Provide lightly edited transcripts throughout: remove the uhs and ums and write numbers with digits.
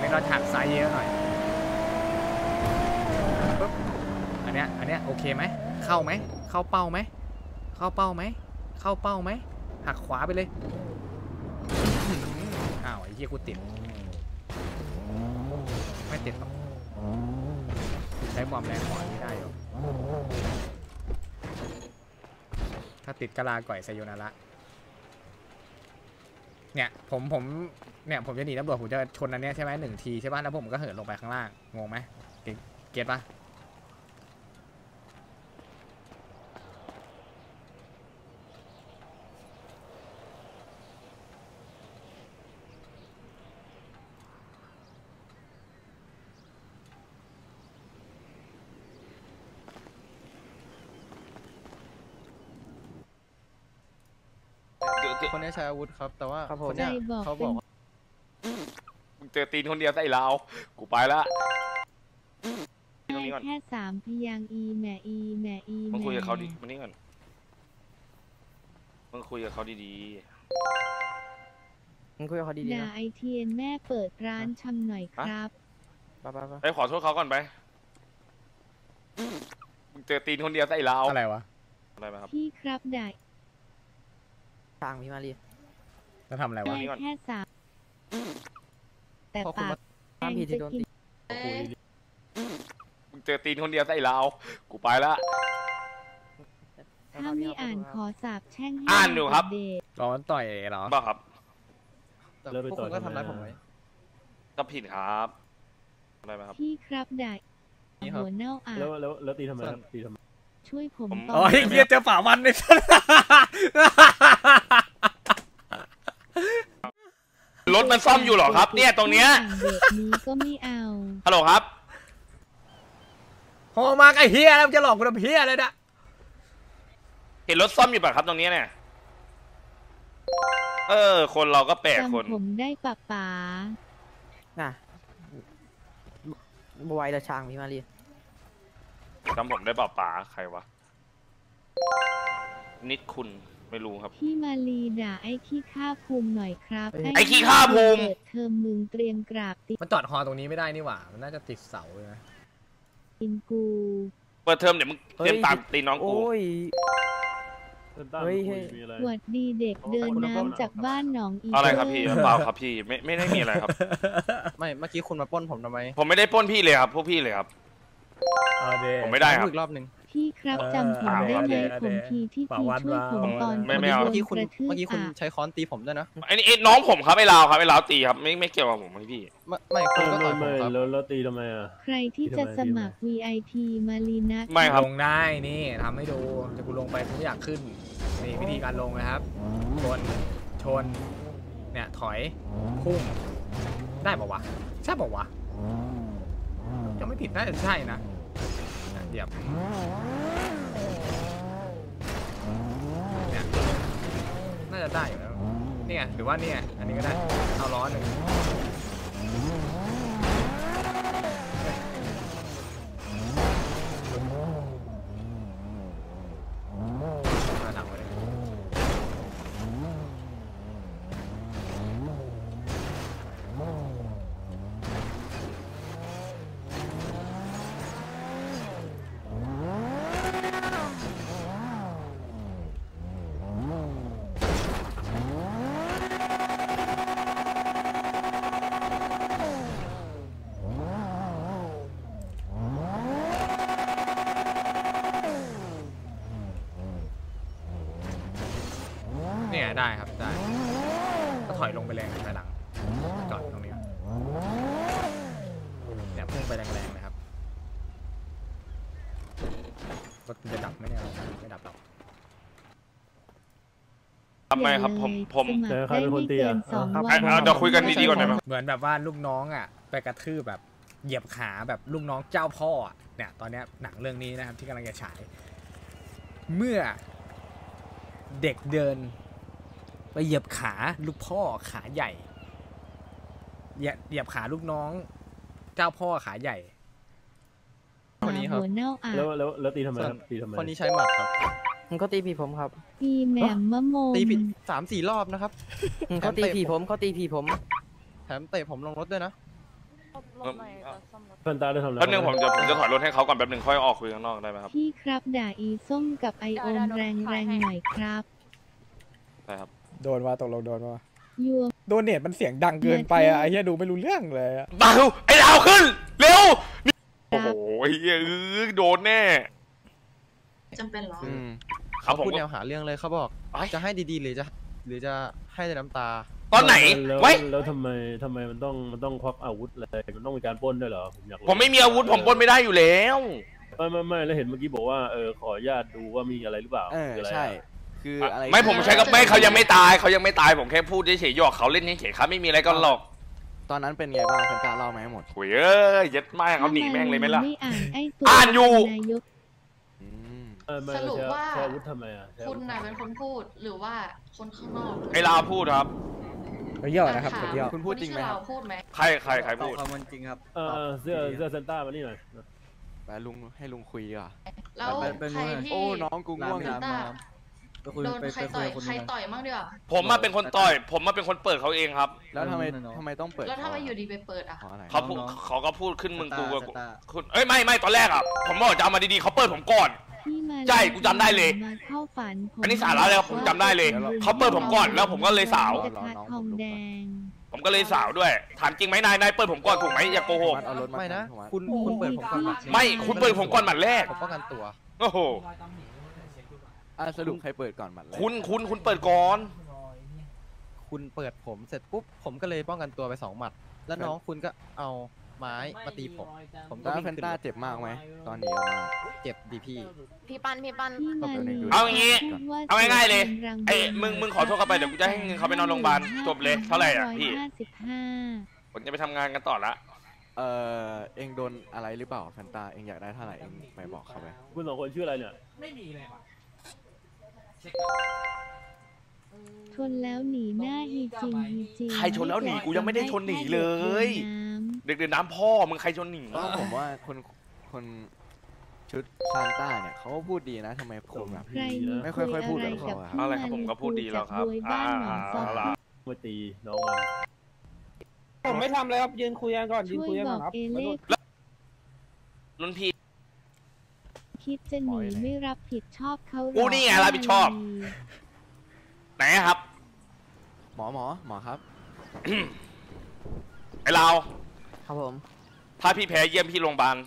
เราถักไซส์เยอะหน่อยปุ๊บอันเนี้ยโอเคไหมเข้าไหมเข้าเป้าไหมเข้าเป้าไหมเข้าเป้าไหมหักขวาไปเลยอ้าวไอ้เหี้ยกูติดไม่ติดหรอกใช้ความแรงขวาไม่ได้หรอกถ้าติดกะลาก่อยไซโยนาระเนี่ยผมเนี่ยผมจะหนีตำรวจผมจะชนอันเนี้ยใช่ไหม1 ทีใช่ป่ะแล้วผมก็เหินลงไปข้างล่างงงไหมเก็ตป่ะคนนี้ใช้อาวุธครับแต่ว่าคนนี้เขาบอกว่ามึงเจอตีนคนเดียวใส่เรากูไปละตรงนี้ก่อนแค่3 พยางอีแหม่อีแหม่อีแหม่มึงคุยกับเขาดิมานี่ก่อนมึงคุยกับเขาดีมึงคุยกับเขาดีๆด่านะไอเทียนแม่เปิดร้านชำหน่อยครับๆไปขอโทษเขาก่อนไปมึงเจอตีนคนเดียวใส่เราอะไรวะอะไรไหมครับพี่ครับด่าทางพี่มารีแล้วทำอะไรวะแค่3 แต่ปากแดงจะกินมึงเจอตีนคนเดียวใส่เรากูไปละถ้าไม่อ่านขอสาบแช่งให้อ่านอยู่ครับเดทร้อนต่อยเหรอบ้าครับแต่พวกคุณก็ทำร้ายผมไว้ก็ผิดครับอะไรไหมครับพี่ครับด่านี่ครับหัวเน่าอ่ะแล้วตีทำไมครับตีทำไมช่วยผมอ๋อเฮียเจอฝ่าวันเลยรถมันซ่อมอยู่เหรอครับ เนี่ยตรงเนี้ยเด็กนี้ก็ไม่เอาฮัลโหลครับโหมาไอ้เฮียแล้วจะหลอกกูทำเฮียเลยนะเห็นรถซ่อมอยู่ป่ะครับตรงนี้เนี่ยคนเราก็แปลกคนจำผมได้ปะป๋าน่ะบวายละช้างพี่มารีจำผมได้เปล่าป๋าใครวะนิดคุณไม่รู้ครับพี่มาลีด่าไอ้ขี้ข้าภูมิหน่อยครับไอ้ขี้ข้าภูมิเปิดเทอมมึงเตรียมกราบตีมันจอดฮอตรงนี้ไม่ได้นี่หว่ามันน่าจะติดเสาเลยนะนกูเปิดเทอมเดี๋ยวมึงเตรียมตามตีน้องกูโอ้ยเฮ้ยมีอะไรหวัดดีเด็กเดินน้ำจากบ้านหนองอีอะไรครับพี่เปล่าครับพี่ไม่ได้มีอะไรครับไม่เมื่อกี้คุณมาปล้นผมทำไมผมไม่ได้ปล้นพี่เลยครับพวกพี่เลยครับเอาเดผมไม่ได้ครับอีกรอบหนึ่งพี่ครับจำผมได้ไหมผมทีที่พี่ช่วยผมตอนไม่เอาโดเมื่อน กี้คุณกระทืบเมื่อกี้คุณอ่ะใช้ค้อนตีผมด้วยนะไอ้นี่น้องผมครับไอ้ลาวครับไอ้ลาวตีครับไม่เกี่ยวกับผมพี่ไม่คุณก็ต่อยผมไม่ครับแล้วตีทำไมอ่ะใครที่จะสมัคร VIP มาลีนะไม่ครับลงได้นี่ทำให้ดูจะกูลงไปกูไม่อยากขึ้นนี่วิธีการลงนะครับชนเนี่ยถอยพุ่งได้ป่าวะใช่ป่าวะยังไม่ผิดน่าจะใช่นะเหยียบเนี่ยน่าจะได้อยู่แล้วเนี่ยหรือว่าเนี่ยอันนี้ก็ได้เอาล้อหนึ่งมาดังไว้เลยเนี่ยได้ครับได้ก็ถอยลงไปแรงไปหลังจอดตรงนี้เนี่ยพุ่งไปแรงๆนะครับรถจะดับไหมเนี่ยไม่ดับหรอกทำไมครับผมเจอใครเป็นคนตีอ่ะเดี๋ยวคุยกันดีๆก่อนได้ไหมเหมือนแบบว่าลูกน้องอ่ะไปกระทืบแบบเหยียบขาแบบลูกน้องเจ้าพ่ออ่ะเนี่ยตอนเนี้ยหนังเรื่องนี้นะครับที่กำลังจะฉายเมื่อเด็กเดินไปเหยียบขาลูกพ่อขาใหญ่เหยียบขาลูกน้องเจ้าพ่อขาใหญ่คนนี้ครับหัวเน่าอ่ะแล้วตีทำไมครับตีทำไมคนนี้ใช้หมัดครับเขาตีผีผมครับปีแหม่มมะโมมตีผิด3-4 รอบนะครับเขาตีผีผมแถมเตะผมลงรถด้วยนะแฟนตาได้ทำอะไรแป๊บนึงผมจะถอยรถให้เขาก่อนแป๊บนึงค่อยออกคุยข้างนอกได้ไหมครับพี่ครับด่าอีส้มกับไอโอมแรงหน่อยครับได้ครับโดนว่าตกลงโดนว่ายัวโดนเน็ตมันเสียงดังเกินไปอะไอ้เหี้ยดูไม่รู้เรื่องเลยอะดาวไอ้ดาวขึ้นเร็วนี่โอ้โหไอ้เหี้ยโดนแน่จำเป็นเหรอครับผมพูดแนวหาเรื่องเลยเขาบอกไอ้จะให้ดีๆหรือจะให้แต่น้ำตาตอนไหนแล้วไว้แล้วทำไมมันต้องควักอาวุธอะไรมันต้องมีการปล้นด้วยเหรอผมอยากรู้ผมไม่มีอาวุธผมปล้นไม่ได้อยู่แล้วไม่แล้วเห็นเมื่อกี้บอกว่าขออนุญาตดูว่ามีอะไรหรือเปล่าคืออะไรอะใช่ คืออะไรไม่ผมใช้กับไม่เขายังไม่ตายผมแค่พูดเฉยๆหยอกเขาเล่นเฉยๆครับไม่มีอะไรก็หรอกตอนนั้นเป็นไงบ้างแฟนตาเล่ามาให้หมดโอ้ยยัดแม่งเอาหนีแม่งเลยไหมล่ะไม่อ่านไอตัวอ่านอยู่นายกอืมไม่สรุปว่าใช้อาวุธทำไมอ่ะใช้อาคุวุณธน่ะเป็นคนพูดหรือว่าคนข้างนอกไอ้ลาวพูดครับไปเยี่ยวนะครับไปเยี่ยวคุณพูดจริงไหมนที่คชื่อรับเราพูดไหมใครพูดความจริงครับเสื้อเซนต้ามานี่หน่อยไปลุงให้ลุงคุยดีกว่าแล้วเป็นใครที่โอ้น้องกูง่วงเซนต้าโดนใครต่อยใครต่อยมั่งดีกว่าผมมาเป็นคนต่อยผมมาเป็นคนเปิดเขาเองครับแล้วทำไมต้องเปิดแล้วถ้ามาอยู่ดีไปเปิดอ่ะเพราะอะไรเขาก็พูดขึ้นมึงกูกับคุณเอ้ยไม่ตอนแรกอ่ะผมบอกจะเอามาดีๆเขาเปิดผมก่อนที่มาใช่กูจำได้เลยมาเข้าฝันผมอันนี้สาระเลยครับผมจำได้เลยเขาเปิดผมก่อนแล้วผมก็เลยสาวกระทะทองแดงผมก็เลยสาวด้วยถามจริงไหมนายเปิดผมก่อนถูกไหมอย่าโกหกเอารถมาไม่นะผมว่าคุณเปิดผมก่อนหมัดไม่คุณเปิดผมก่อนหมัดแรกผมป้องกันตัวโอ้โหสรุปใครเปิดก่อนหมัดเลยคุณเปิดก่อนคุณเปิดผมเสร็จปุ๊บผมก็เลยป้องกันตัวไป2 หมัด แล้วน้องคุณก็เอาไม้มาตีผมก็แล้ววิ่งแฟนขึ้นตารถเจ็บมากไหมตอนหนี้ออกมาเจ็บดีพี่พี่ปันที่มาเอาอย่างงี้พูดว่เอาง่ายๆเลยสีงไอ้มึงขอโทษเขาไปเดี๋ยวกูจะให้เงินเขาไปนอนโรงพยาบาลจบเลยเท่าไหร่อ่ะพี่ 55 ผมจะไปทำงานกันต่อละเองโดนอะไรหรือเปล่าแฟนตาเองอยากได้เท่าไหร่เองไปบอกเขาไปคุณ2 คนชื่ออะไรเนี่ยชนแล้วหนีหน้าฮีจริงฮีจริงใครชนแล้วหนีกูยังไม่ได้ชนหนีเลย เด็กเดินน้ำพ่อมึงใครชนหนีก็ผมว่าคนชุดซานต้าเนี่ยเขาก็พูดดีนะทำไมคนแบบใครมีไม่ค่อยพูดกับคุเขากับอะพี่อะไรครับผมก็พูดดีแล้วครับจัยบ้านหนองซอกละมาตีน้องมันผมไม่ทำเลยครับยืนคุยกันก่อนยืนช่วยคุยกันบก่ออนกครับเอเล่รุ่นพี่คิดจะหนีไม่รับผิดชอบเขาหรอกูนี่ไงรับผิดชอบ ไหนอะครับหมอครับไอ้เราวครับผมถ้าพี่แพ้เยี่ยมพี่โรงพยาบาล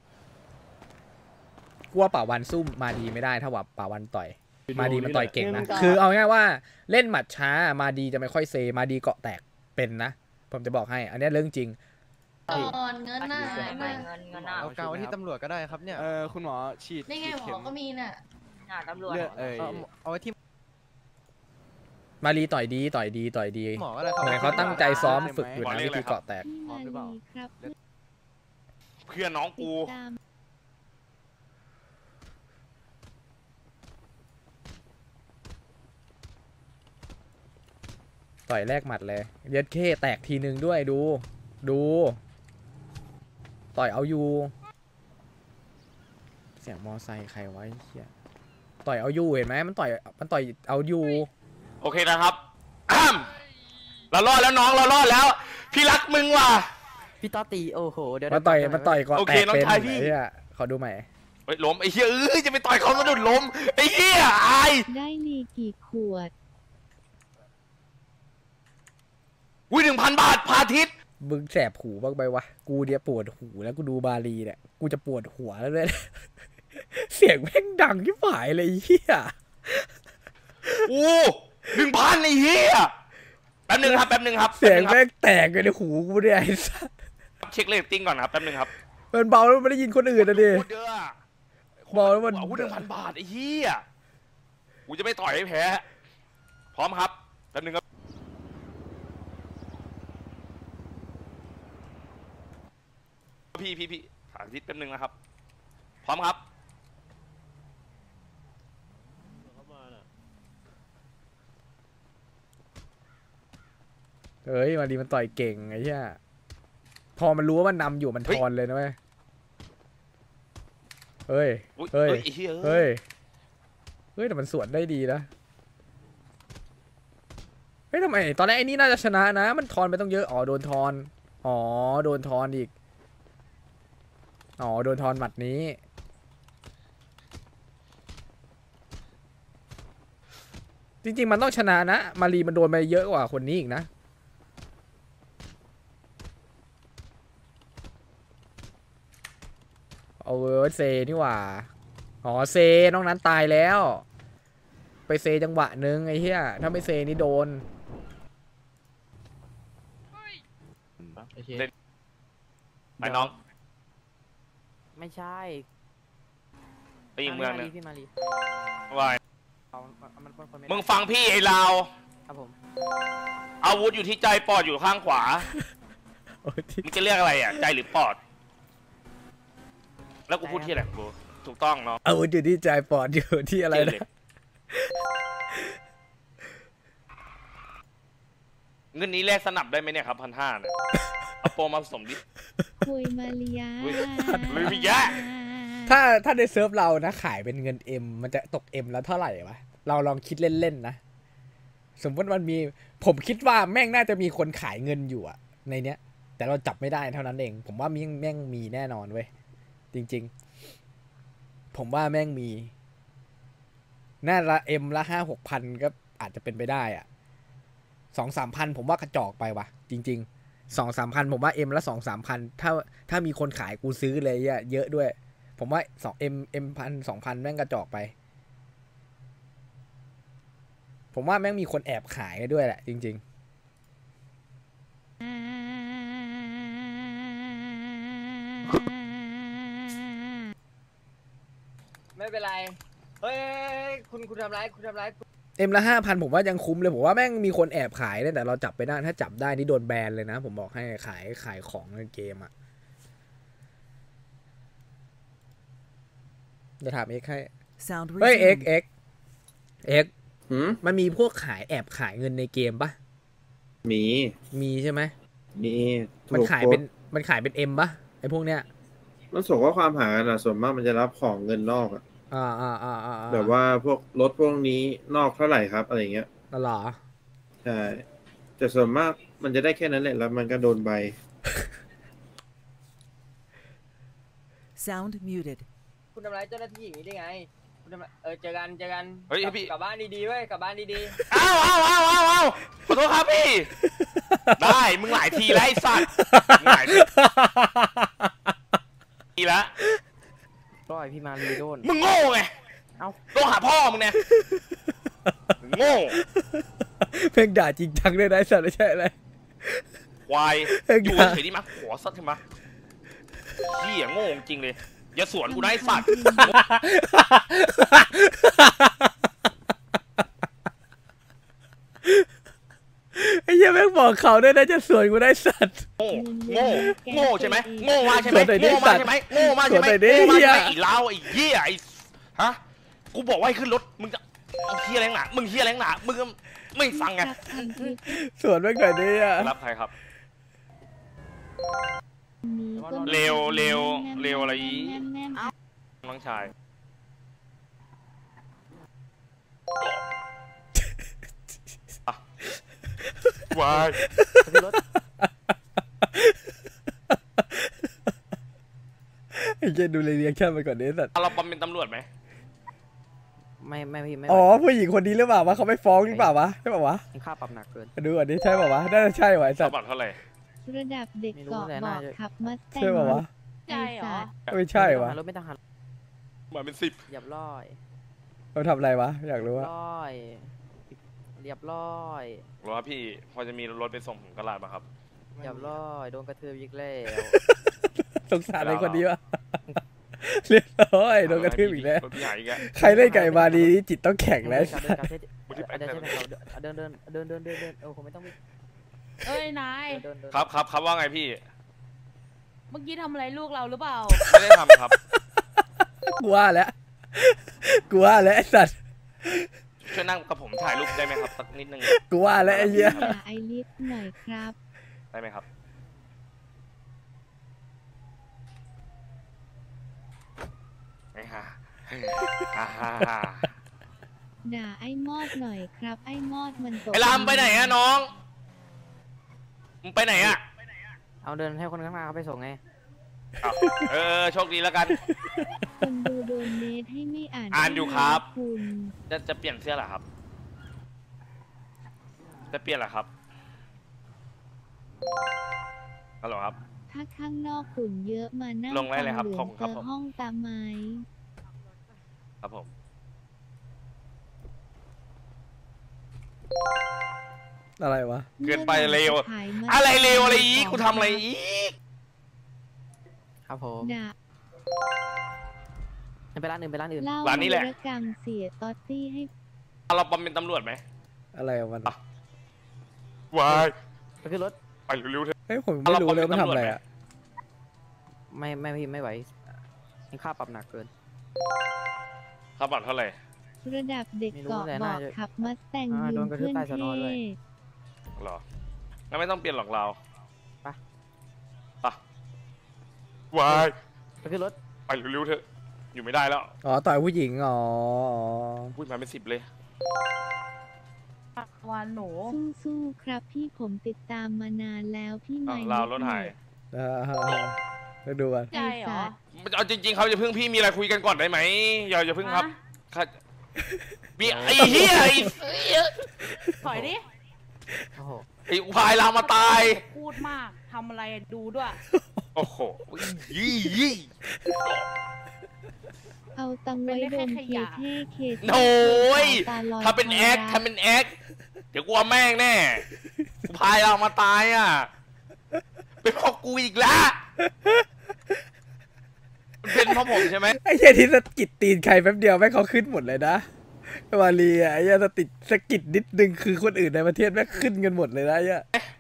กลัวป่าวันสู้มาดีไม่ได้ถ้าว่าป่าวันต่อย มาดีมันต่อยเก่งนะ คือเอาง่ายๆว่าเล่นหมัดช้ามาดีจะไม่ค่อยเซมาดีเกาะแตกเป็นนะ ผมจะบอกให้ อันนี้เรื่องจริงก่อนเงินน่ะเงินเอาเกาไว้ที่ตำรวจก็ได้ครับเนี่ยคุณหมอฉีดนี่ไงหมเข็อก็มีน่ะตำรวจเลือดเอาไว้ที่มารีต่อยดีหมอก็ได้ครับเหมือนเขาตั้งใจซ้อมฝึกอยู่นะวิธีเกาะแตกพี่มาลีครับเพื่อนน้องติกูดตามต่อยแรกหมัดเลยเย็ดเข้แตกทีนึงด้วยดู ต่อยเอาอยู่ เสียงมอไซค์ใครไว้เฮียต่อยเอาอยู่เห็นไหมมันต่อยเอาอยู่โอเคนะครับ เรารอดแล้วน้องเรารอดแล้ว พี่รักมึงว่ะพี่ต้อตีโอ้โหเดี๋ยวมันต่อยก่อนโอแตเคกน้องเป็นชายพี่ไอ้เหี้ยขอดูใหม่เฮ้ยล้มไอ้เหี้ยจะไปต่อยเขาสะดุดล้มไอ้เหี้ยอายได้ลีกี่ขวดอุ้ย1,000 บาทพาทิตย์มึงแสบหูบ้างไหมวะกูเดียปวดหูแล้วกูดูบาลีเนี่ยกูจะปวดหัวแล้วเลย เสียงแม่งดังที่ฝ่ายเลยไอ้เฮียโอ้1,000ไอ้เหี้ยแป๊บนึงครับเสียงแม่งแตกเลยในหูกูเนี่ยไอ้สัสเช็คเรตติ้งก่อนครับแป๊บนึงครับมันเบาแล้วมันไม่ได้ยินคนอื่นนะดิโคตรเยอะอะบอกแล้วมันอาวุธ1,000 บาทไอ้เหี้ยกูจะไม่ต่อยให้แพ้พร้อมครับแป๊บนึงครับพี่สาธิตแป๊บนึงนะครับ พร้อมครับเข้ามาน่ะเฮ้ยมาดีมันต่อยเก่งไอ้เหี้ยพอมันรู้ว่ามันนำอยู่มันทอนเลยนะเว้ยเฮ้ยอุ๊ยเฮ้ยไอ้เหี้ยเฮ้ยแต่มันสวนได้ดีนะเฮ้ยทำไมตอนแรกไอ้นี่น่าจะชนะนะมันทอนไปต้องเยอะอ๋อโดนทอนอ๋อโดนทอนอีกอ๋อโดนทอนหมัดนี้จริงๆมันต้องชนะนะมารีมันโดนไปเยอะกว่าคนนี้อีกนะเอาเซนี่หว่าอ๋อเซน้องนั้นตายแล้วไปเซจังหวะนึงไอ้เหี้ยถ้าไม่เซนี่โดนไปน้องไม่ใช่ไปอีกเมืองนึงพี่มารีว่ามันปล้นคนไม่มึงฟังพี่ไอ้ลาวครับผมอาวุธอยู่ที่ใจปอดอยู่ข้างขวา มึงจะเรียกอะไรอ่ะ ใจหรือปอด แล้วกูพูดที่อะไรกูถูกต้องเนาะเอาอยู่ที่ใจปอดอยู่ที่อะไรนะเงินนี้แลกสนับได้ไหมเนี่ยครับ1,500เนี่ยเอาโปรมาผสมดิคุยมาเลียไม่มีแยะถ้าในเซิร์ฟเรานะขายเป็นเงิน M มันจะตก M แล้วเท่าไหร่วะเราลองคิดเล่นๆนะสมมติมันมีผมคิดว่าแม่งน่าจะมีคนขายเงินอยู่อะในเนี้ยแต่เราจับไม่ได้เท่านั้นเองผมว่าแม่งมีแน่นอนเว้ยจริงๆผมว่าแม่งมีน่าละ M ละ5-6 พันก็อาจจะเป็นไปได้อะ2-3 พันผมว่ากระจอกไปว่ะจริงๆ2-3 พันผมว่า M ละ2-3 พันถ้ามีคนขายกูซื้อเลยเยอะด้วยผมว่าM 1,000-2,000แม่งกระจอกไปผมว่าแม่งมีคนแอบขายด้วยแหละจริงๆไม่เป็นไรเฮ้ยคุณทำร้าย M ละ 5,000ผมว่ายังคุ้มเลยผมว่าแม่งมีคนแอบขายแต่เราจับไปได้ถ้าจับได้นี่โดนแบนเลยนะผมบอกให้ขายของในเกมอ่ะจะถาม X ให้เฮ้ย X มันมีพวกแอบขายเงินในเกมปะมีใช่ไหมมีมันขายเป็น M ปะไอพวกเนี้ยมันส่งข้อความหากันอ่ะส่วนมากมันจะรับของเงินนอกอ่ะแบบว่าพวกรถพวกนี้นอกเท่าไหร่ครับอะไรเงี้ยหรอใช่แต่ส่วนมากมันจะได้แค่นั้นแหละแล้วมันก็โดนใบ Sound muted คุณทำร้ายเจ้าหน้าที่อย่างนี้ได้ไงคุณทำร้ายเจอกันเฮ้ยพี่กลับบ้านดีๆเว้ยกลับบ้านดีๆอ้าวขอโทษครับพี่ได้มึงหลายทีแล้วไอ้สัตว์มึงหลายทีแล้วร้อยพี่มารีโดนมึงโง่ไงเอาต้องหาพ่อมึงเนี่ยโง่เพ่งด่าจริงจังเลยนะสัตว์ไม่ใช่อะไรควายอยู่เฉยๆดิมั้ยหัวสัตว์ใช่มั้ยเหี้ยโง่จริงเลยอย่าสวนกูนะไอ้สัตว์ไอ้เหี้ยแม่งบอกเขาด้วยนะจะสวนกูได้สัตว์โง่ใช่ไหมโง่มาใช่ไหมโง่มาใช่ไหมโง่มาใช่ไหมไอ้เล้าไอ้เหี้ยไอ้ฮะกูบอกว่าให้ขึ้นรถมึงจะเอาเหี้ยแรงหนามึงเหี้ยแรงหนามึงไม่ฟังไงสวนแม่งหน่อยดิอ่ะรับใครครับเร็วอะไรน้องชายวายไอ้เจดูเรียกชั่นไปก่อนดิสัตว์เราเป็นตำรวจไหมไม่พี่ไม่อ๋อผู้หญิงคนนี้หรือเปล่าวะเขาไม่ฟ้องหรือเปล่าวะใช่ป่าวะค่าปรับหนักเกินดูอันนี้ใช่ป่าวะน่าจะใช่วะสัตว์ปรับเท่าไหร่ระดับเด็กเกาะบอกขับมาแต่งใช่ป่าวะใช่หรอไม่ใช่วะรถไม่ต้องหันมาเป็น10 เรียบร้อยเราทำอะไรวะอยากรู้ว่าเรียบร้อยรอพี่พอจะมีรถไปส่งถึงตลาดป่ะครับเรียบร้อยโดนกระทืบอีกแล้วสงสารไอ้คนนี้วะเรียบร้อยโดนกระทืบอีกแล้วใครเล่นไก่มาดีจิตต้องแข็งแล้วเดินโอ้ผมไม่ต้องวิ่งเอ้ยนายครับว่าไงพี่เมื่อกี้ทำอะไรลูกเราหรือเปล่าไม่ได้ทำครับกลัวแล้วไอ้สัตว์ช่วยนั่งกับผมถ่ายรูปได้ไหมครับสักนิดนึงกลัวแล้วไอ้เหี้ยไอลิฟหน่อยครับได้ไหมครับไอ้ห่าด่าไอ้มอดหน่อยครับไอ้มอดมันตกไอ้ลำไปไหนอะน้องมึงไปไหนอะเอาเดินให้คนข้างหน้าเขาไปส่งไงโชคดีแล้วกันคนดูโดนเนทให้ไม่อ่านอ่านอยู่ครับคุณจะเปลี่ยนเสื้อเหรอครับจะเปลี่ยนเหรอครับฮัลโหลครับถ้าข้างนอกฝุ่นเยอะมานั่งลงได้เลยครับฟังขอบคุณครับเจอห้องตามไหมครับผมอะไรวะเกินไปเร็วขายมาอะไรเร็วอะไรอีกกูทำอะไรอีกครับผมด่าไปร้านอื่นไปร้านอื่นเล่าร้านนี้แหละวีรกรรมเสียตอตตี้ให้เราเป็นตำรวจไหมอะไรของมันวายไปขึ้นรถไปเร็วๆเถอะเฮ้ยผมไม่รู้เลยมันทำอะไรอ่ะไม่พี่ไม่ไหวยังค่าปรับหนักเกินค่าปรับเท่าไหร่ระดับเด็กไม่รู้เกาะแต่บน่าอกจะขับมาแต่งโดยืนมกระทืบเพื่อนใต้สเท่นด้วยหรองั้นไม่ต้องเปลี่ยนหรอกเราไปวายไปขึ้นรถไปเร็วๆเถอะอยู่ไม่ได้แล้วอ๋อต่อยผู้หญิงอ๋อพูดมาเป็น10เลยวันหนูสู้ๆครับพี่ผมติดตามมานานแล้วพี่ไม่เรารถหายไปดูกันใจเหรอเอาจริงๆเขาจะพึ่งพี่มีอะไรคุยกันก่อนได้ไหมอย่าพึ่งครับมีไอ้เหี้ยถอยดิโอ้โหไอ้อุพายลามาตายพูดมากทำอะไรดูด้วยโอ้โหยี่เอาตังไว้ดมเคเท่เคเท่โอ้ยตาลอยถ้าเป็นแอคเดี๋ยวกลัวแม่งแน่อุพายลามาตายอ่ะเป็นเพราะกูอีกแล้วเป็นเพราะผมใช่ไหมไอ้เหี้ยที่สะกิดตีนใครแป๊บเดียวแม่งเขาขึ้นหมดเลยนะวาลีอ่ะไอ้เหี้ยสะกิดนิดนึงคือคนอื่นในประเทศแม่งขึ้นกันหมดเลยนะไอ้เหี้ย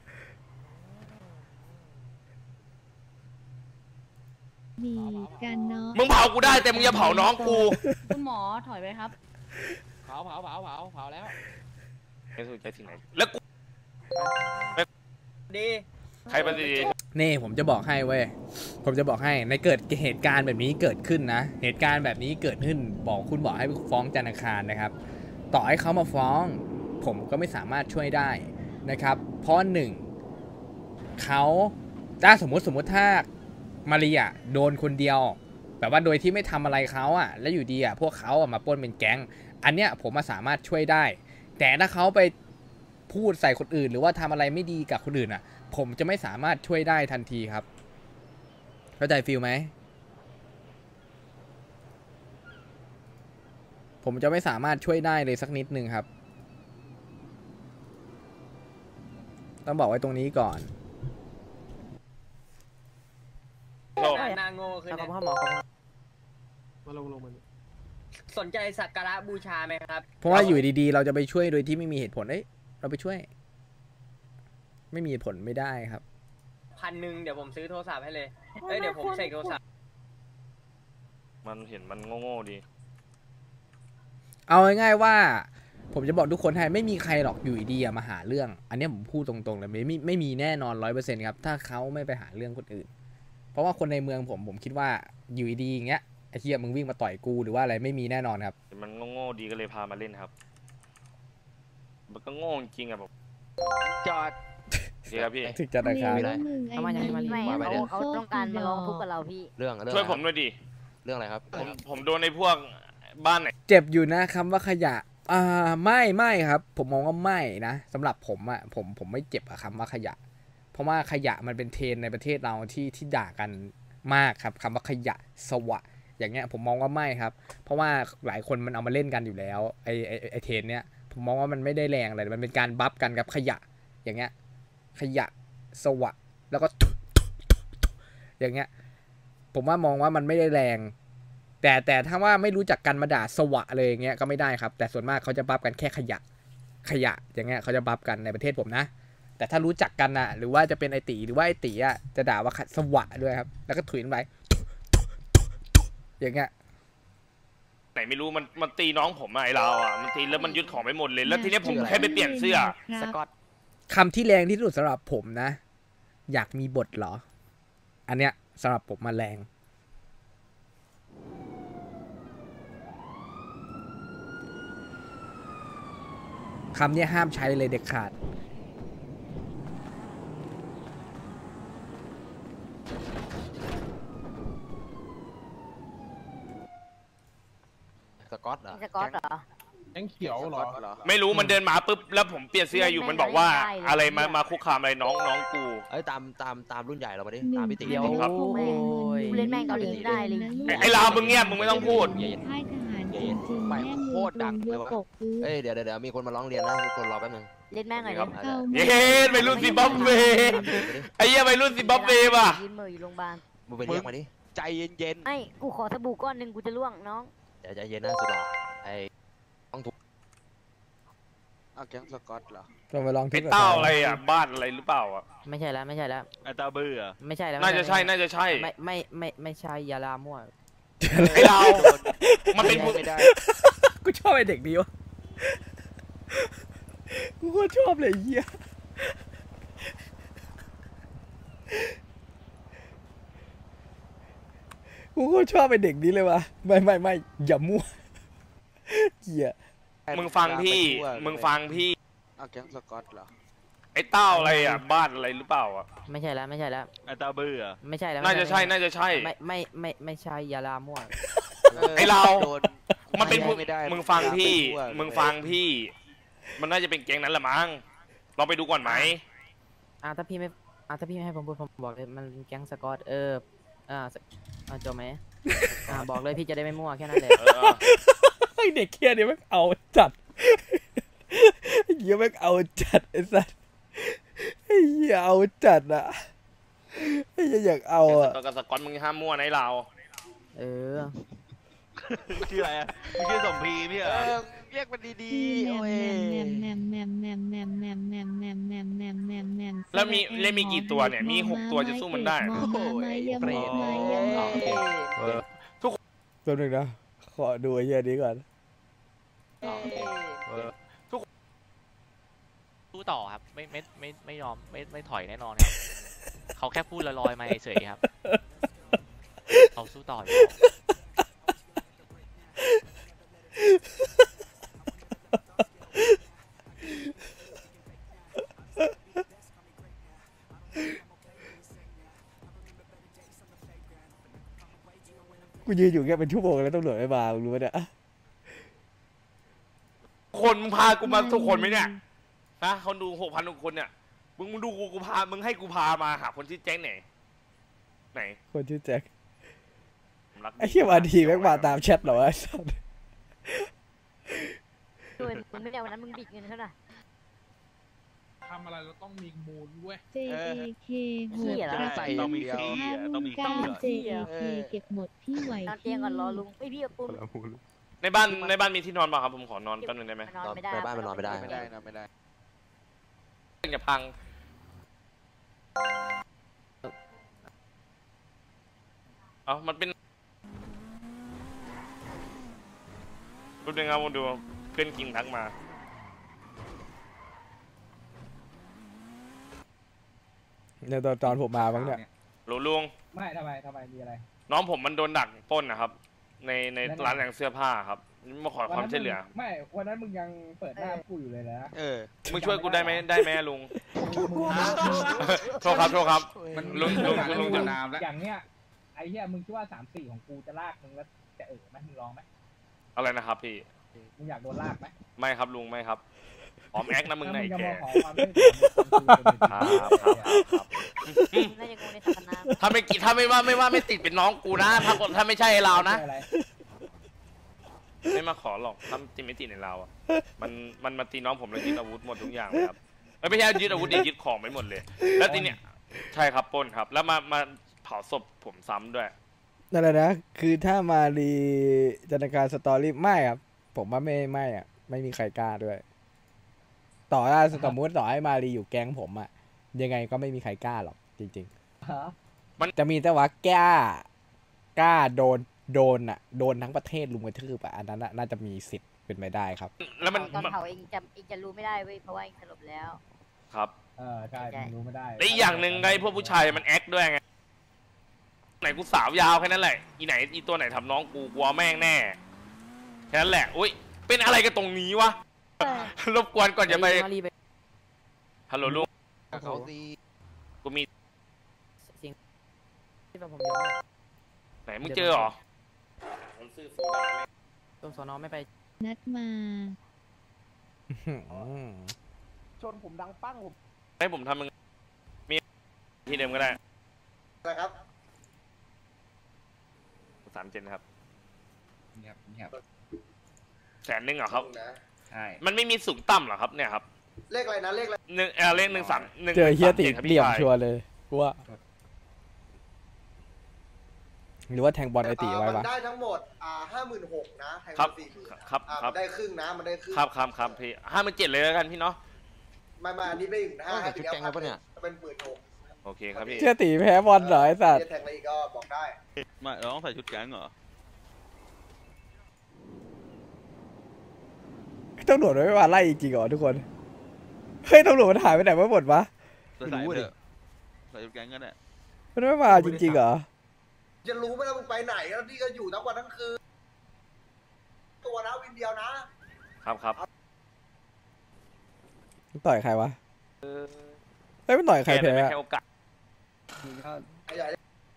ดีกันเนาะมึงเผากูได้แต่มึงอย่าเผาน้องกูคุณหมอถอยไปครับเผาแล้วไม่สนใจที่ไหนแล้วกูดีใครเป็นดีนี่ผมจะบอกให้เว้ยผมจะบอกให้ในเกิดเหตุการณ์แบบนี้เกิดขึ้นนะเหตุการณ์แบบนี้เกิดขึ้นคุณบอกให้ฟ้องธนาคารนะครับต่อให้เขามาฟ้องผมก็ไม่สามารถช่วยได้นะครับเพราะหนึ่งเขาถ้าสมมติถ้ามารีอ่ะโดนคนเดียวแบบว่าโดยที่ไม่ทำอะไรเขาอ่ะแล้วอยู่ดีอ่ะพวกเขาอ่ะมาปล้นเป็นแก๊งอันเนี้ยผมมาสามารถช่วยได้แต่ถ้าเขาไปพูดใส่คนอื่นหรือว่าทำอะไรไม่ดีกับคนอื่นอ่ะผมจะไม่สามารถช่วยได้ทันทีครับเข้าใจฟีลไหมผมจะไม่สามารถช่วยได้เลยสักนิดนึงครับต้องบอกไว้ตรงนี้ก่อนนางโง่ขึ้นเอาหมอเขามาลงสนใจสักการะบูชาไหมครับเพราะว่าอยู่ดีๆเราจะไปช่วยโดยที่ไม่มีเหตุผลเราไปช่วยไม่มีเหตุผลไม่ได้ครับ 1,000เดี๋ยวผมซื้อโทรศัพท์ให้เลยเดี๋ยวผมเสกโทรศัพท์มันเห็นมันโง่ๆดีเอาง่ายๆว่าผมจะบอกทุกคนให้ไม่มีใครหรอกอยู่ดีๆมาหาเรื่องอันนี้ผมพูดตรงๆเลยไม่มีแน่นอน 100% ครับถ้าเขาไม่ไปหาเรื่องคนอื่นเพราะว่าคนในเมืองผมคิดว่าอยู่ดีอย่างเงี้ยไอ้เหี้ยมึงวิ่งมาต่อยกูหรือว่าอะไรไม่มีแน่นอนครับมันโง่ๆดีก็เลยพามาเล่นครับมันก็โง่จริงๆอะผมจอดดีครับพี่ถึงจะราคาแล้วมึงไอ้เอามาอย่างนี้มานไม่ายเขาต้องการมาลองทุกข์กับเราพี่เรื่องช่วยผมด้วยดิเรื่องอะไรครับผมโดนในพวกบ้านไหนเจ็บอยู่นะคำว่าขยะไม่ครับผมมองว่าไม่นะสำหรับผมอ่ะผมไม่เจ็บกับคำว่าขยะเพราะว่าขยะมันเป็นเทรนด์ในประเทศเราที่ด่ากันมากครับคำว่าขยะสวะอย่างเงี้ยผมมองว่าไม่ครับเพราะว่าหลายคนมันเอามาเล่นกันอยู่แล้วไอเทรนเนี้ยผมมองว่ามันไม่ได้แรงอะไรมันเป็นการบัฟกันกับขยะอย่างเงี้ยขยะสวะแล้วก็อย่างเงี้ยผมว่ามองว่ามันไม่ได้แรงแต่ถ้าว่าไม่รู้จักกันมาด่าสวะเลยอย่างเงี้ยก็ไม่ได้ครับแต่ส่วนมากเขาจะบัฟกันแค่ขยะอย่างเงี้ยเขาจะบัฟกันในประเทศผมนะแต่ถ้ารู้จักกันนะหรือว่าจะเป็นไอตีหรือว่าไอตีอ่ะจะด่าว่าสวะด้วยครับแล้วก็ถุยลงไปอย่างเงี้ยไหนไม่รู้มันตีน้องผมอะไอเราอ่ะมันตีแล้วมันยึดของไปหมดเลยแล้วทีนี้ผมแค่ไปเปลี่ยนเสื้อสกอตคำที่แรงที่สุดสำหรับผมนะอยากมีบทเหรออันเนี้ยสำหรับผมมาแรงคำนี้ห้ามใช้เลยเด็ดขาดกอตเหรอสกอตเหรอแก๊งเขียวเหรอไม่รู้มันเดินมาปุ๊บแล้วผมเปลี่ยนเสื้ออยู่มันบอกว่าอะไรมาคุกคามอะไรน้องกูเอ้ยตามรุ่นใหญ่เรามาดิหนึ่ตามงพี่ตีเดียวครับเล่นแม่งเกาหลีได้เลยไอ้ลาวมึงเงียบมึงไม่ต้องพูดค่ายทหารจริงๆแม่งมีตรงยกปกพื้นเอ้ยเดี๋ยวมีคนมาร้องเรียนนะทุกคนรอแป๊บนึงเล่นแม่งหน่อยครับเข้าเย้ไปรุ่นซิมบับเวไอ้เหี้ยไปรุ่นซิมบับเวป่ะยืนมืออยู่โรงพยาบาลมึงไปเรียกมาดิใจเย็นไอ้กูขอสบู่ก้อนหนึ่งกูจะล่วงน้องๆใจเย็นนะสุดหล่อไอ้ต้องถูกเอาแก๊งสกอตเหรอต้องไปลองไอ้เต้าอะไรอ่ะบ้านอะไรหรือเปล่าอ่ะไม่ใช่แล้วไม่ใช่แล้วไอ้ตาเบื่อไม่ใช่แล้วน่าจะใช่น่าจะใช่ไม่ใช่ยาลามั่วไอ้เรามันเป็นไม่ได้กูชอบไอ้เด็กนี้วะกูก็ชอบเลยเฮียกูก็ชอบไอ้เด็กนี้เลยวะไม่อย่ามั่วเฮียมึงฟังพี่มึงฟังพี่เอาแก๊งสกอตเหรอไอ้เต้าอะไรอ่ะบ้านอะไรหรือเปล่าอ่ะไม่ใช่แล้วไม่ใช่แล้วไอ้ตาเบื่อไม่ใช่แล้วน่าจะใช่น่าจะใช่ไม่ใช่ยาลามั่วไอ้เราโดนมันเป็นไม่ได้มึงฟังพี่ไม่ได้มึงฟังพี่ มันน่าจะเป็นแก๊งนั้นแหละมั้งลองไปดูก่อนไหมถ้าพี่ไม่ให้ผมพูดผมบอกเลยมันแก๊งสกอตจบไหมบอกเลยพี่จะได้ไม่มั่วแค่นั้นเลยไอ้เด็กเฮียเนี่ยแม่งเอาจัดเฮียแม่งเอาจัดไอ้สัสไอ้เฮียเอาจัดอะไอ้เฮียอยากเอาอะตัวกับสกอตมึงห้ามมั่วในเราชื่ออะไรอ่ะมึงชื่อสมพีพี่เหรอเรียกมันดีแหๆโอ้ยแล้วมีกี่ตัวเนี่ยมี6ตัวจะสู้มันได้ตัวหนึ่งนะขอดูไอ้เฮียนี้ก่อนสู้ต่อครับไม่ยอมไม่ถอยแน่นอนครับ เขาแค่พูดลอยๆมาเฉยๆครับเขาสู้ต่ออยู่กูยืนอยู่แค่เป็นชั่วโมงแล้วตำรวจไม่มารู้ไหมเนี่ยคนมึงพากูมาทุกคนไหมเนี่ยฮะคนดู6,000ทุกคนเนี่ยมึงดูกูพามึงให้กูพามาหาคนที่แจ้งไหนคนชื่อแจ็คผมรักไอ้เฮียมาทีแม่งมาตามแชทเหรอวะไอ้สัสด้วยมึงไม่ได้วันนั้นมึงบิดเงินเท่าไหร่ทำอะไรเราต้องมีมูลเว้ย JAK โหดเออรับต้องมี 15 ขี้อ่ะต้องมีก้าขี้อ่ะ JAK เก็บหมดที่ไหวนอนเตียงก่อนรอลุงพี่กับปุ้มในบ้านมีที่นอนป่ะครับผมขอนอนแป๊บนึงได้ไหมนอนไม่ได้ไปบ้านมันนอนไม่ได้ไม่ไม่ได้ได้นะไม่ได้อย่าพังมันเป็นรูปหนึ่งเอามาดูเพื่อนกินทักมาเนี่ยตอนผมมาบ้างเนี่ยหลวงลุงไม่ทำไมมีอะไรน้องผมมันโดนดักปล้นนะครับ ในร้านแต่งเสื้อผ้าครับมาขอความช่วยเหลือไม่วันนั้นมึงยังเปิดหน้าพูดอยู่เลยนะมึงช่วยกูได้ไหมลุงโทษครับลุงจะอย่างเนี้ยไอ้เหี้ยมึงคิดว่า3-4ของกูจะลากมึงแล้วจะไหมมึงลองไหมอะไรนะครับพี่มึงอยากโดนลากไหมไม่ครับลุงไม่ครับหอมแอคนะมึงไหนแกขอความช่วยเหลือครับน่าจะงงในสถานะถ้าไม่ติดเป็นน้องกูนะถ้าไม่ใช่เรานะไม่มาขอหรอกถ้าไม่ติดในเราอ่ะมันมาตีน้องผมแล้วยึดอาวุธหมดทุกอย่างเลยครับไม่ใช่ยึดอาวุธยึดของไปหมดเลย แล้วทีเนี้ยใช่ครับปล้นครับ แล้วมาเผาศพผมซ้ำด้วยนั่นแหละนะคือถ้ามารีจันทการสตอรี่ไม่ครับผมว่าไม่อ่ะไม่มีใครกล้าด้วยต่อให้สมมติต่อให้มารีอยู่แก๊งผมอ่ะยังไงก็ไม่มีใครกล้าหรอกจริงๆมันจะมีแต่ว่ากล้าโดนอ่ะโดนทั้งประเทศลุมกระทืบอ่ะอันนั้นน่าจะมีสิทธิ์เป็นไปได้ครับแล้วมันตอนเผาเองจะรู้ไม่ได้เว้ยเพราะว่าเองสลบแล้วครับใช่รู้ไม่ได้และอีกอย่างหนึ่งไงพวกผู้ชายมันแอคด้วยไงไหนกูสาวยาวแค่นั้นแหละอีตัวไหนทำน้องกูกลัวแม่งแน่แค่นั้นแหละอุ้ยเป็นอะไรกันตรงนี้วะรบกวนก่อนจะไปฮัลโหลลุงเขาตีกูมีที่ผมยอมไหนมึงเจอเหรอตรงสอนอไม่ไปนัดมาชนผมดังปั้งผมให้ผมทำมึงมีที่เดิมก็ได้นะครับ 37ครับนี่ครับ 100,000เหรอครับใช่มันไม่มีสูงต่ำเหรอครับเนี่ยครับเลขอะไรนะเลขอะไรเลข131 เจอเฮียติครับเหลี่ยมพี่ชาชัวร์เลยกูว่าหรือว่าแทงบอลไอติไว้มัปะนได้ทั้งหมด56,000นะแทงครับ 40,000 ครับครับมันได้ครึ่งนะมันได้ครึ่งครับพี่57เลยแล้วกันพี่เนาะไม่อันนี้ไม่ถึง5ชุดแกงแล้วปะเนี่ยเป็น16,000 โอเคครับพี่เชื่อตีแพ้บอลเหรอไอสัตว์จะแทงอะไรอีกก็บอกได้ไม่เราต้องใส่ชุดแก๊งเหรอตำรวจไม่มาไล่จริงเหรอทุกคนเฮ้ยตำรวจมันหายไปไหนมาหมดวะใส่เถอะใส่ชุดแก๊งกันแหละมันไม่มาจริงๆเหรอจะรู้ไหมล่ะมึงไปไหนแล้วนี่ก็อยู่ทั้งวันทั้งคืนตัวนะวินเดียวนะครับมันต่อยใครวะเฮ้ยมันต่อยใครแกแพ้ได้ไหมอะให้โอกาสไอ้ใหญ่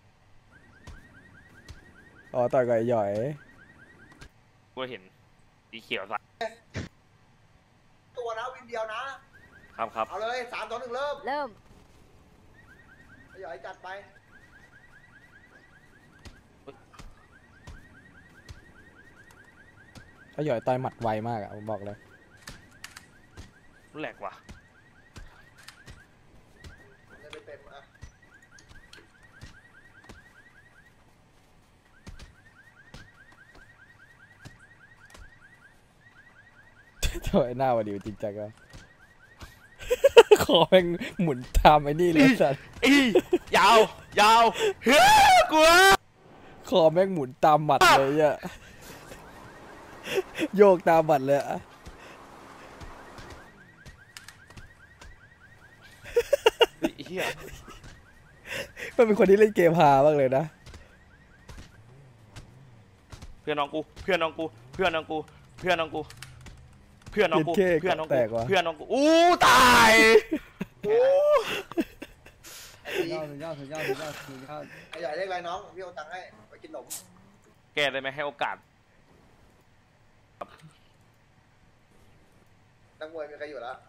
อ๋อต่อยกับไอ้หย่อยกูเห็นสีเขียวสักตัวนะวินเดียวนะครับ เอาเลย3 2 1เริ่มเริ่มไอ้ใหญ่จัดไปไอ้หย่อยต่อยหมัดไวมากอะผมบอกเลยแหลกว่ะเต็มอ่ะโถ่ไอ้หน้าวันดีจริงจังอะ ขอแม่งหมุนตามไอ้นี่เลยสัตว์ยาวเฮ้ยกลัวขอแม่งหมุนตามหมัดเลยอะโยกตามหมัดเลยอะเฮียมันเป็นคนที่เล่นเกมฮามากเลยนะเพื่อนน้องกูเพื่อนน้องกูเพื่อนน้องกูเพื่อนน้องกูเพื่อนน้องกูเย็ดเข้เพื่อนน้องแตกูกว่ะเพื่อนน้องกูอู้ตายอู้ไอ้ใหญ่เลขอะไรน้องพี่เอาตังค์ให้ไปกินขนมแกได้ไหมให้โอกาสนักมวยมีใครอยู่แล้ว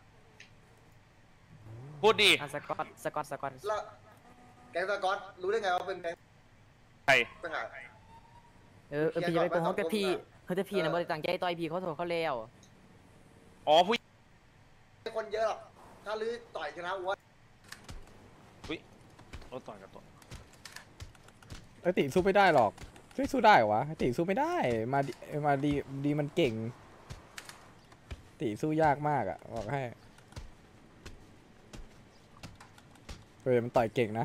พูดดีสกอตแล้วแก๊งสกอตรู้ได้ไงว่าเป็นแก๊งใครไปหาพี่จะไปโกงเขาแต่พี่นะบริต่างใจต่อยพี่เขาโทรเขาแล้วอ๋อผู้คนเยอะหรอกถ้าลื้อต่อยชนะวัวเราต่อยกับตัวไอ้ติสู้ไม่ได้หรอกสู้ได้เหรอวะไอ้ติสู้ไม่ได้มาดีมันเก่งติสู้ยากมากอะบอกให้เฮ้ยมันต่อยเก่งนะ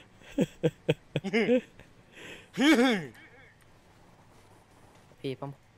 พี่ผม